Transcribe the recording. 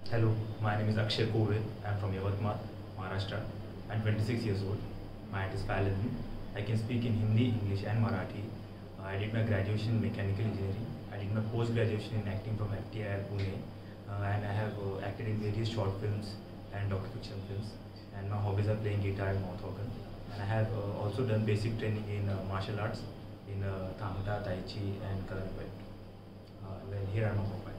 Hello, my name is Akshay Kowe. I'm from Yavatmal, Maharashtra. I'm 26 years old. My height is 5'11". I can speak in Hindi, English and Marathi. I did my graduation in mechanical engineering. I did my post-graduation in acting from FTI Pune. And I have acted in various short films and docufiction films. And my hobbies are playing guitar and mouth organ. And I have also done basic training in martial arts in Thangta, Tai Chi and Karate. Well, here are my